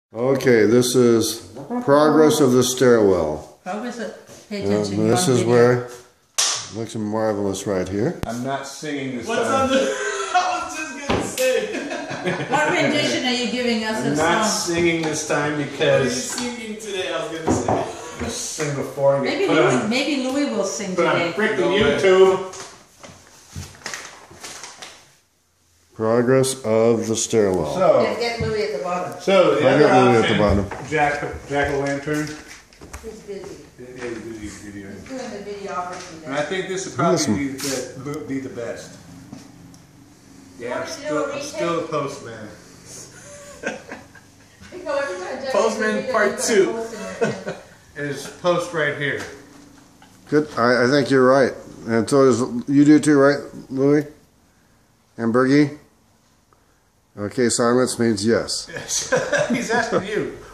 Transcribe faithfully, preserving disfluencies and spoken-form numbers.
Okay, this is progress of the stairwell. Progress of, pay Uh, attention. this is where it looks marvelous right here. I'm not singing this What's time. on the... I was just gonna say. What rendition are you giving us I'm of not song? singing this time What are you because singing today? I was gonna say. I'm gonna sing before I get Maybe put Louis, on, maybe Louis will sing put on today. freaking No way. YouTube. Progress of the stairwell. So, Get, get Louis at the bottom. so the I other got Louis at option, the bottom. Jack, Jack o' Lantern. He's busy. It is busy video. He's doing the videography And I there. think this would probably Listen. be the, be the best. Yeah, I'm Want me to do still, a I'm retake? still the postman. Postman part two. It is post right here. Good. I, I think you're right. And so is, you do too, right, Louis? And Bergie? Okay, silence means yes. Yes. He's asking you.